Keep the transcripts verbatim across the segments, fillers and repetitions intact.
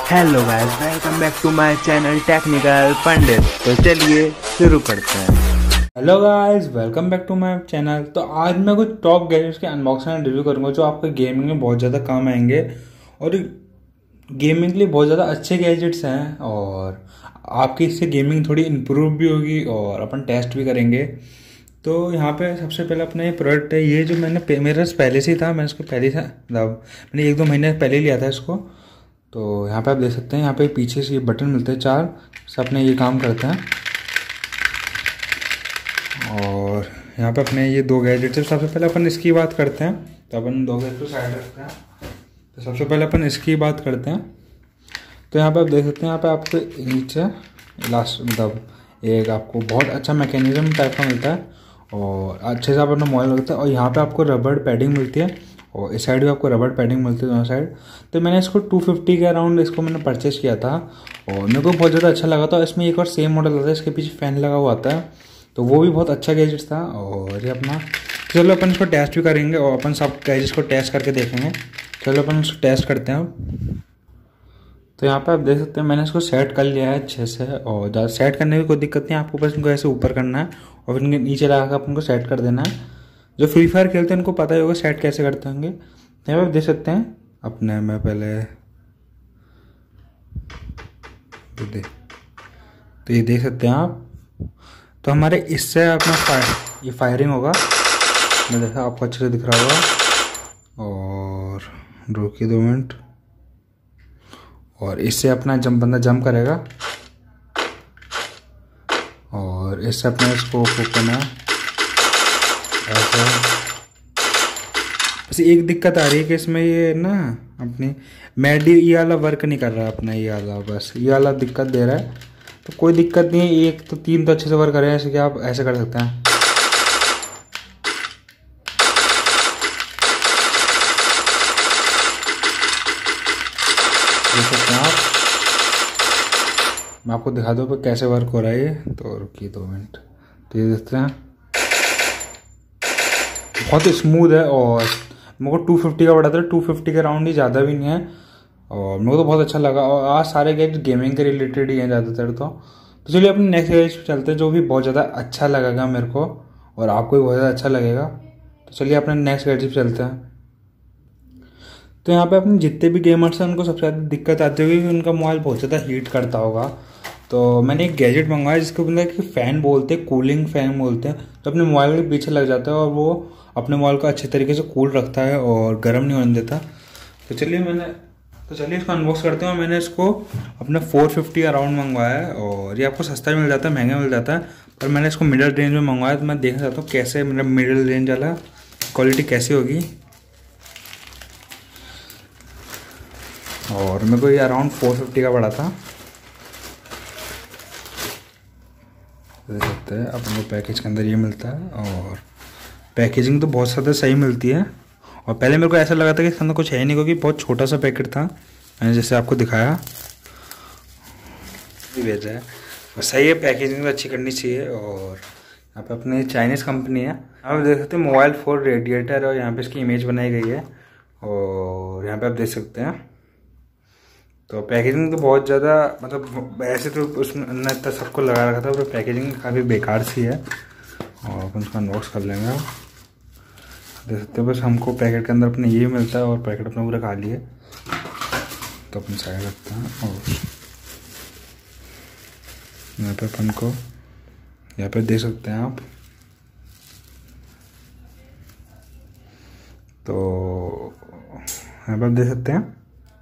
Hello guys, welcome back to my channel technical Pandit. तो चलिए शुरू करते हैं। Hello guys, welcome back to my channel. तो आज मैं कुछ टॉप गैजेट्स के अनबॉक्सिंग एंड रिव्यू करूंगा जो आपके गेमिंग में बहुत ज़्यादा काम आएंगे और गेमिंग के लिए बहुत ज़्यादा अच्छे गैजेट्स हैं और आपकी इससे गेमिंग थोड़ी इम्प्रूव भी होगी और अपन टेस्ट भी करेंगे। तो यहाँ पे सबसे पहले अपना ये प्रोडक्ट है, ये जो मैंने मेरे पास पहले से ही था, मैंने इसको पहले से मतलब मैंने एक दो महीने पहले लिया था इसको। तो यहाँ पे आप देख सकते हैं, यहाँ पे पीछे से ये बटन मिलते हैं चार, सब अपने ये काम करते हैं। और यहाँ पे अपने ये दो गैजेट्स हैं। सबसे पहले अपन इसकी बात करते हैं, तो अपन दो गैजेट को साइड रखते हैं। तो सबसे पहले अपन इसकी बात करते हैं। तो यहाँ पे आप देख सकते हैं, यहाँ पे आपको नीचे लास्ट मतलब एक आपको बहुत अच्छा मैकेनिज्म टाइप का मिलता है और अच्छे से आप अपना मोबाइल लगता है। और यहाँ पे आपको रबड़ पैडिंग मिलती है और इस साइड भी आपको रबड़ पैडिंग मिलती है दोनों साइड। तो मैंने इसको टू फिफ्टी के अराउंड इसको मैंने परचेस किया था और मेरे को बहुत ज़्यादा अच्छा लगा था। इसमें एक और सेम मॉडल आता है, इसके पीछे फ़ैन लगा हुआ आता है, तो वो भी बहुत अच्छा गैजेट था। और ये अपना चलो अपन इसको टेस्ट भी करेंगे और अपन सब गैजेट्स को टेस्ट करके देखेंगे। चलो अपन इसको टेस्ट करते हैं। तो यहाँ पे आप देख सकते हैं, मैंने इसको सेट कर लिया है अच्छे से और ज़्यादा सेट करने में कोई दिक्कत नहीं है। आपको बस इनको ऐसे ऊपर करना है और फिर नीचे लगा कर अपन को सेट कर देना है। जो फ्री फायर खेलते हैं उनको पता ही होगा सेट कैसे करते होंगे। यहाँ पे आप देख सकते हैं अपने मैं पहले तो दे तो ये देख सकते हैं आप। तो हमारे इससे अपना फायर ये फायरिंग होगा, मैं देखा आपको अच्छे से दिख रहा होगा। और रुकिए दो मिनट। और इससे अपना जंप बंदा जंप करेगा और इससे अपने इसको करना ऐसा। बस एक दिक्कत आ रही है कि इसमें ये ना अपनी मैडी ये वाला वर्क नहीं कर रहा अपना, ये वाला बस ये वाला दिक्कत दे रहा है। तो कोई दिक्कत नहीं है, एक तो तीन तो अच्छे से वर्क कर रहे हैं, ऐसे कि आप ऐसे कर सकते हैं। देख सकते हैं आप, मैं आपको दिखा दूँ पर कैसे वर्क हो रहा है ये। तो रुकिए दो मिनट। तो ये देखते हैं बहुत स्मूथ है और मेरे को टू फिफ्टी का पड़ा था, टू फिफ्टी के राउंड ही, ज़्यादा भी नहीं है और मेरे को तो बहुत अच्छा लगा। और आज सारे गैजेट गेमिंग के रिलेटेड ही हैं ज़्यादातर। तो तो चलिए अपने नेक्स्ट गैजेट पे चलते हैं जो भी बहुत ज़्यादा अच्छा लगेगा मेरे को और आपको भी बहुत ज़्यादा अच्छा लगेगा। तो चलिए अपने नेक्स्ट गैजेट पे चलते हैं। तो यहाँ पे अपने जितने भी गेमर्स हैं उनको सबसे ज़्यादा दिक्कत आती होगी कि उनका मोबाइल बहुत ज़्यादा हीट करता होगा। तो मैंने एक गैजेट मंगवाया जिसको मतलब कि फ़ैन बोलते हैं, कूलिंग फ़ैन बोलते हैं। तो अपने मोबाइल के पीछे लग जाता है और वो अपने मोबाइल को अच्छे तरीके से कूल रखता है और गर्म नहीं होने देता। तो चलिए मैंने तो चलिए इसको अनबॉक्स करते हैं। मैंने इसको अपने फोर फिफ्टी अराउंड मंगवाया है और ये आपको सस्ता भी मिल जाता है, महंगा मिल जाता है, पर मैंने इसको मिडिल रेंज में मंगवाया। तो मैं देखना चाहता हूँ कैसे मेरा मिडिल रेंज वाला क्वालिटी कैसी होगी। और मेरे को ये अराउंड फोर फिफ्टी का पड़ा था। देख सकते हैं अपने पैकेज के अंदर ये मिलता है और पैकेजिंग तो बहुत ज़्यादा सही मिलती है। और पहले मेरे को ऐसा लगा था कि इसके अंदर कुछ है नहीं, क्योंकि बहुत छोटा सा पैकेट था, मैंने जैसे आपको दिखाया भेजा है। और सही है, पैकेजिंग तो अच्छी करनी चाहिए। और यहाँ पे अपने चाइनीज़ कंपनी है। यहाँ पे देख सकते हैं मोबाइल फोन रेडिएटर और यहाँ पे इसकी इमेज बनाई गई है और यहाँ पे आप देख सकते हैं। तो पैकेजिंग तो बहुत ज़्यादा मतलब ऐसे तो उसमें इतना सबको लगा रखा था, पर पैकेजिंग काफ़ी बेकार सी है। और अपन उसका अनबॉक्स कर लेंगे। आप देख सकते हो बस हमको पैकेट के अंदर अपने ये मिलता है और पैकेट अपना पूरा खाली है। तो अपन साइड रखते हैं और यहाँ पे अपन को यहाँ पे देख सकते हैं आप। तो यहाँ पे आप देख सकते हैं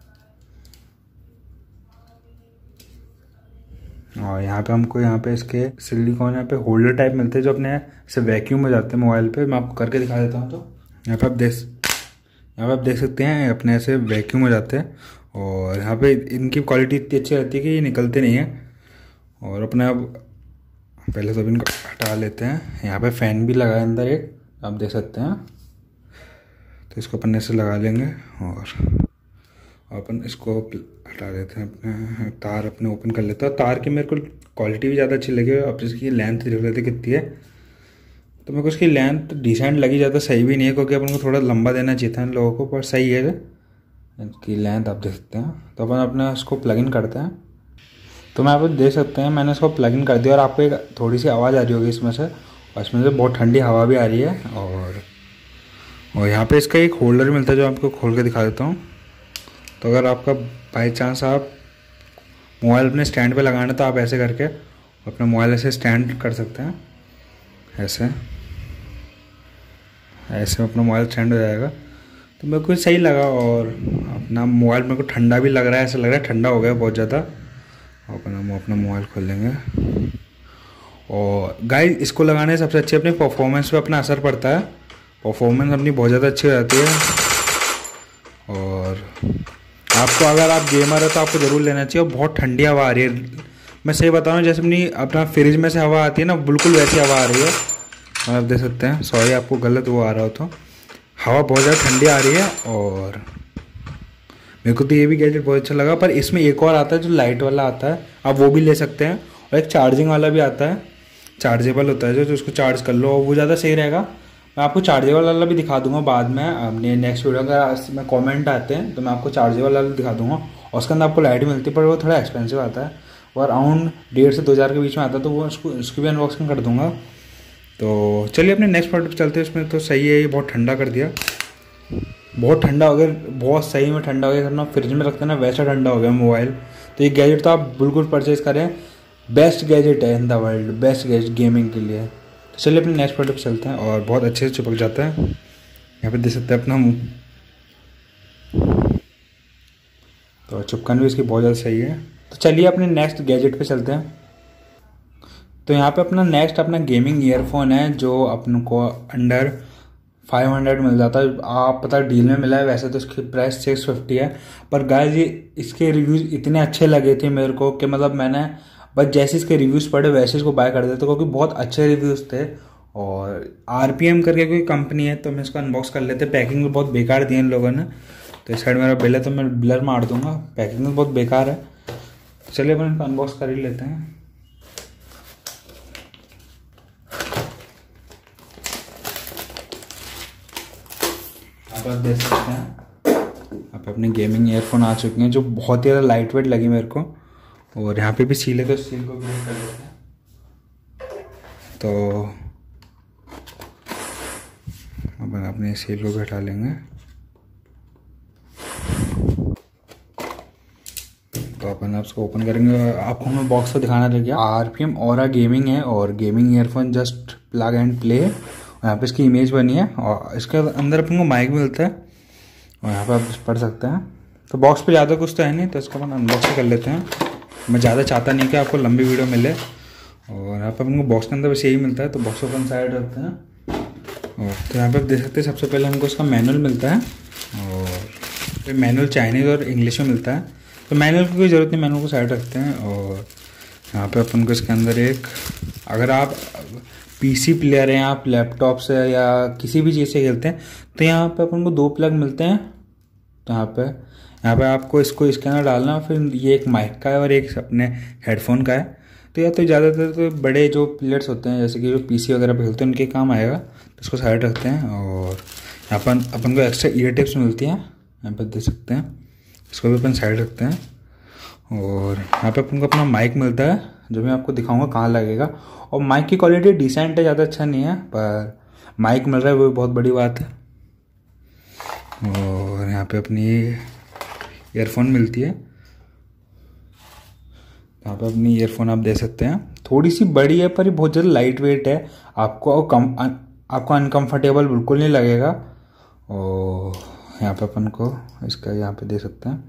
और यहाँ पे हमको यहाँ पे इसके सिलिकॉन यहाँ पे होल्डर टाइप मिलते हैं जो अपने से वैक्यूम में जाते हैं मोबाइल पे। मैं आपको करके दिखा देता हूँ। तो यहाँ पे आप देख यहाँ पे आप देख सकते हैं अपने ऐसे वैक्यूम में जाते हैं और यहाँ पे इनकी क्वालिटी इतनी अच्छी रहती है कि ये निकलते नहीं हैं। और अपने अब पहले तो इनको हटा लेते हैं। यहाँ पे फ़ैन भी लगा है अंदर एक, आप देख सकते हैं। तो इसको अपन ऐसे लगा लेंगे और अपन इसको हटा देते हैं। अपने तार अपने ओपन कर लेते हैं। तार की मेरे को क्वालिटी भी ज़्यादा अच्छी लगी। अब इसकी लेंथ देख लेते कितनी है। तो मेरे को इसकी लेंथ डिसेंट लगी, ज़्यादा सही भी नहीं है क्योंकि अपन को थोड़ा लंबा देना चाहिए था इन लोगों को, पर सही है। इसकी लेंथ आप देख सकते हैं। तो अपन अपने इसको प्लग इन करते हैं। तो मैं आप देख सकते हैं मैंने इसको प्लग इन कर दिया और आपको एक थोड़ी सी आवाज़ आ रही होगी इसमें से, और इसमें से बहुत ठंडी हवा भी आ रही है। और और यहाँ पे इसका एक होल्डर मिलता है जो आपको खोल के दिखा देता हूँ। तो अगर आपका बाई चांस आप मोबाइल अपने स्टैंड पे लगाना तो आप ऐसे करके अपना मोबाइल ऐसे स्टैंड कर सकते हैं, ऐसे ऐसे अपना मोबाइल स्टैंड हो जाएगा। तो मेरे को सही लगा और अपना मोबाइल मेरे को ठंडा भी लग रहा है, ऐसा लग रहा है ठंडा हो गया बहुत ज़्यादा। और अपना हम अपना मोबाइल खोल लेंगे। और गाइस इसको लगाने से सबसे अच्छी अपनी परफॉर्मेंस पे अपना असर पड़ता है, परफॉर्मेंस अपनी बहुत ज़्यादा अच्छी हो जाती है। और आपको अगर आप गेमर है तो आपको ज़रूर लेना चाहिए। और बहुत ठंडी हवा आ रही है, मैं सही बता रहा हूँ, जैसे अपनी अपना फ्रिज में से हवा आती है ना, बिल्कुल वैसी हवा आ रही है। आप देख सकते हैं, सॉरी आपको गलत वो आ रहा हो तो, हवा बहुत ज़्यादा ठंडी आ रही है। और मेरे को तो ये भी गैजेट बहुत अच्छा लगा। पर इसमें एक और आता है जो लाइट वाला आता है, आप वो भी ले सकते हैं। और एक चार्जिंग वाला भी आता है, चार्जेबल होता है जो, जो उसको चार्ज कर लो, वो ज़्यादा सही रहेगा। मैं आपको चार्जेबल वाला भी दिखा दूंगा बाद में अपने नेक्स्ट वीडियो। अगर में कमेंट आते हैं तो मैं आपको चार्जेबल वाला दिखा दूंगा। और उसके अंदर आपको लाइट मिलती है, पर वो थोड़ा एक्सपेंसिव आता है, वो अराउंड डेढ़ से दो हज़ार के बीच में आता है। तो वो उसको उसकी भी अनबॉक्सिंग कर दूंगा। तो चलिए अपने नेक्स्ट प्रोडक्ट चलते हैं। इसमें तो सही है, ये बहुत ठंडा कर दिया, बहुत ठंडा हो गया, बहुत सही में ठंडा हो गया। करना फ्रिज में रखते हैं ना वैसा ठंडा हो गया मोबाइल। तो ये गैजेट तो आप बिल्कुल परचेज करें, बेस्ट गैजेट है in the world, best gadget gaming के लिए। तो चलिए अपने नेक्स्ट प्रोडक्ट चलते हैं। और बहुत अच्छे से चिपक जाता है, यहाँ पे देख सकते हैं अपना मुँह। तो चिपकन भी इसकी बहुत ज़्यादा सही है। तो चलिए अपने नेक्स्ट गैजेट पे चलते हैं। तो यहाँ पे अपना नेक्स्ट अपना गेमिंग ईयरफोन है जो अपन को अंडर फाइव हंड्रेड मिल जाता है। आप पता डील में मिला है, वैसे तो इसकी प्राइस सिक्स फिफ्टी है। पर गाइस ये इसके रिव्यूज़ इतने अच्छे लगे थे मेरे को कि मतलब मैंने बस जैसे इसके रिव्यूज़ पढ़े वैसे इसको बाय कर देते, क्योंकि बहुत अच्छे रिव्यूज़ थे। और आरपीएम करके कोई कंपनी है, तो मैं इसको अनबॉक्स कर लेते। पैकिंग भी बहुत बेकार दी है इन लोगों ने। तो इस साइड मेरा बिल है तो मैं ब्लर मार दूंगा, पैकिंग भी बहुत बेकार है। तो चलिए अपन इनको अनबॉक्स कर ही लेते हैं। आप देख सकते हैं आप अपने गेमिंग ईयरफोन आ चुके हैं जो बहुत ही ज़्यादा लाइट वेट लगी मेरे को। और यहाँ पे भी सील है तो सील को ब्रेक कर लेते हैं। तो अपन अपने सील को भी हटा लेंगे। तो अपन उसको ओपन करेंगे। आपको मैं बॉक्स को दिखाना रह गया। आरपीएम ऑरा गेमिंग है और gaming earphone just plug and play. यहाँ पे इसकी इमेज बनी है और इसके अंदर अपन को माइक मिलता है और यहाँ पे आप पढ़ सकते हैं। तो बॉक्स पे ज़्यादा कुछ तो है नहीं, तो इसको अपन अनबॉक्स कर लेते हैं। मैं ज़्यादा चाहता नहीं कि आपको लंबी वीडियो मिले। और यहाँ पे अपन को बॉक्स के अंदर बस यही मिलता है, तो बॉक्स को अपन साइड रखते हैं। और तो यहाँ पे आप देख सकते हैं सबसे पहले हमको इसका मैनुअल मिलता है। और मैनुअल चाइनीज़ और इंग्लिश में मिलता है, तो मैनुअल की कोई ज़रूरत नहीं, मैनुअल को साइड रखते हैं। और यहाँ पे अपन को इसके अंदर एक, अगर आप पीसी प्लेयर हैं, आप लैपटॉप से या किसी भी चीज़ से खेलते हैं, तो यहाँ पे अपन को दो प्लग मिलते हैं। तो यहाँ पे यहाँ पे आपको इसको इसके अंदर डालना, फिर ये एक माइक का है और एक अपने हेडफोन का है। तो या तो ज़्यादातर तो बड़े जो प्लेयर्स होते हैं जैसे कि जो पीसी वगैरह पे खेलते हैं उनके काम आएगा, तो इसको साइड रखते हैं। और यहाँ पर अपन को एक्स्ट्रा ईयर टिप्स मिलती हैं, यहाँ पर देख सकते हैं, इसको भी अपन साइड रखते हैं। और यहाँ पे अपन को अपना माइक मिलता है जो मैं आपको दिखाऊंगा कहाँ लगेगा। और माइक की क्वालिटी डिसेंट है, ज़्यादा अच्छा नहीं है, पर माइक मिल रहा है वो भी बहुत बड़ी बात है। और यहाँ पे अपनी ईयरफोन मिलती है, यहाँ पे अपनी ईयरफोन आप देख सकते हैं, थोड़ी सी बड़ी है पर ये बहुत ज़्यादा लाइट वेट है, आपको कम आपको अनकम्फर्टेबल बिल्कुल नहीं लगेगा। और यहाँ पे अपन को इसका यहाँ पे देख सकते हैं,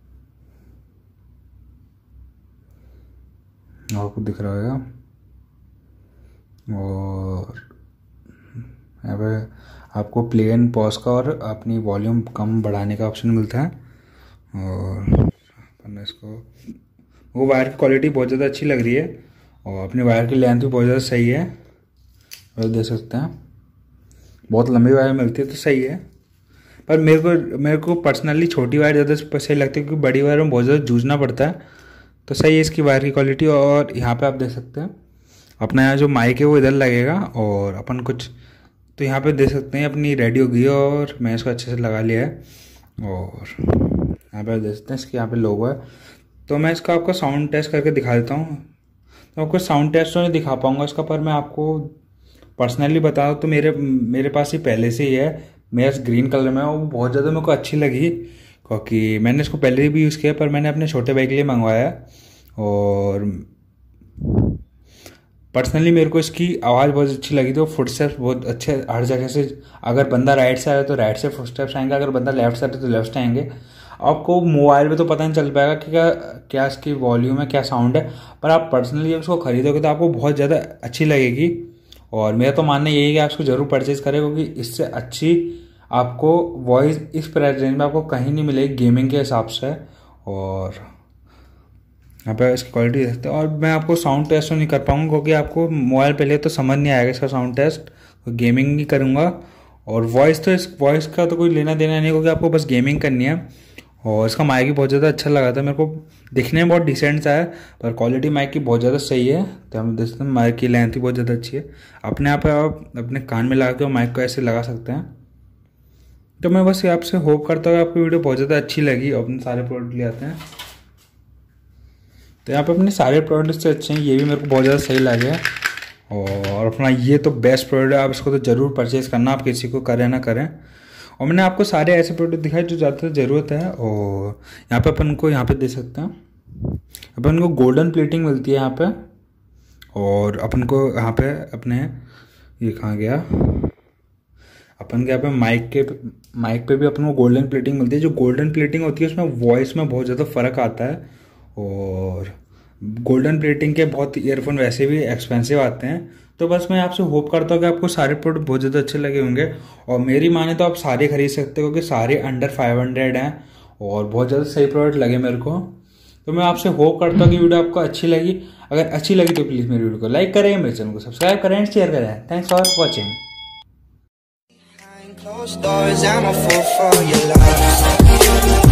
आपको दिख रहा होगा। और यहाँ पे आपको प्ले एंड पॉज का और अपनी वॉल्यूम कम बढ़ाने का ऑप्शन मिलता है। और अपन इसको, वो वायर की क्वालिटी बहुत ज़्यादा अच्छी लग रही है और अपनी वायर की लेंथ भी बहुत ज़्यादा सही है, और देख सकते हैं बहुत लंबी वायर मिलती है तो सही है। पर मेरे को मेरे को पर्सनली छोटी वायर ज़्यादा सही लगती है, क्योंकि बड़ी वायर में बहुत ज़्यादा जूझना पड़ता है। तो सही है इसकी वायर की क्वालिटी। और यहाँ पे आप देख सकते हैं अपना यहाँ जो माइक है वो इधर लगेगा, और अपन कुछ तो यहाँ पे देख सकते हैं अपनी रेडी हो गई है और मैं इसको अच्छे से लगा लिया है। और यहाँ पे देख सकते हैं इसके यहाँ पे लोगो है। तो मैं इसका आपको साउंड टेस्ट करके दिखा देता हूँ। तो आपको साउंड टेस्ट तो नहीं दिखा पाऊंगा इसका, पर मैं आपको पर्सनली बता दूँ तो मेरे मेरे पास ही पहले से ही है, मेरा ग्रीन कलर में, वो बहुत ज़्यादा मेरे को अच्छी लगी क्योंकि मैंने इसको पहले भी यूज़ किया, पर मैंने अपने छोटे भाई के लिए मंगवाया। और पर्सनली मेरे को इसकी आवाज़ बहुत अच्छी लगी थी, फुटस्टेप्स बहुत अच्छे हर जगह से, अगर बंदा राइट से आए तो राइट से फुटस्टेप्स आएंगे, अगर बंदा लेफ्ट से आए तो लेफ्ट से आएंगे। आपको मोबाइल पे तो पता नहीं चल पाएगा कि क्या क्या इसकी वॉल्यूम है, क्या साउंड है, पर आप पर्सनली जब इसको खरीदोगे तो आपको बहुत ज़्यादा अच्छी लगेगी। और मेरा तो मानना यही है कि आप इसको ज़रूर परचेज़ करें, क्योंकि इससे अच्छी आपको वॉइस इस प्राइस रेंज में आपको कहीं नहीं मिलेगी गेमिंग के हिसाब से। और यहाँ पे इसकी क्वालिटी देखते हैं। और मैं आपको साउंड टेस्ट तो नहीं कर पाऊंगा क्योंकि आपको मोबाइल पे ले तो समझ नहीं आएगा इसका साउंड टेस्ट, तो गेमिंग नहीं करूँगा। और वॉइस तो इस वॉइस का तो कोई लेना देना नहीं, क्योंकि आपको बस गेमिंग करनी है। और इसका माइक भी बहुत ज़्यादा अच्छा लगा था मेरे को, दिखने में बहुत डिसेंट सा है, पर क्वालिटी माइक की बहुत ज़्यादा सही है। तो हम देखते हैं माइक की लेंथ भी बहुत ज़्यादा अच्छी है। अपने आप आप अपने कान में लगा के माइक को ऐसे लगा सकते हैं। तो मैं बस आपसे होप करता हूँ आपकी वीडियो बहुत ज़्यादा अच्छी लगी। और अपने सारे प्रोडक्ट ले आते हैं। तो यहाँ पे अपने सारे प्रोडक्ट से अच्छे हैं, ये भी मेरे को बहुत ज़्यादा सही लगे। और अपना ये तो बेस्ट प्रोडक्ट है, आप इसको तो ज़रूर परचेज़ करना, आप किसी को करें ना करें। और मैंने आपको सारे ऐसे प्रोडक्ट दिखाए जो ज़्यादातर ज़रूरत है। और यहाँ पे अपन को यहाँ पे दे सकते हैं, अपन को गोल्डन प्लेटिंग मिलती है यहाँ पे। और अपन को यहाँ पे अपने ये कहाँ गया, अपन के यहाँ पे माइक के माइक पे भी अपन को गोल्डन प्लेटिंग मिलती है। जो गोल्डन प्लेटिंग होती है उसमें वॉइस में बहुत ज़्यादा फ़र्क आता है। और गोल्डन प्लेटिंग के बहुत ईयरफोन वैसे भी एक्सपेंसिव आते हैं। तो बस मैं आपसे होप करता हूँ कि आपको सारे प्रोडक्ट बहुत ज़्यादा अच्छे लगे होंगे। और मेरी माने तो आप सारे खरीद सकते हो, क्योंकि सारे अंडर फाइव हंड्रेड हैं और बहुत ज़्यादा सही प्रोडक्ट लगे मेरे को। तो मैं आपसे होप करता हूँ कि वीडियो आपको अच्छी लगी। अगर अच्छी लगी तो प्लीज़ मेरी वीडियो को लाइक करें, मेरे चैनल को सब्सक्राइब करें, शेयर करें। Thanks for watching. Closed doors, I'm a fool for your love.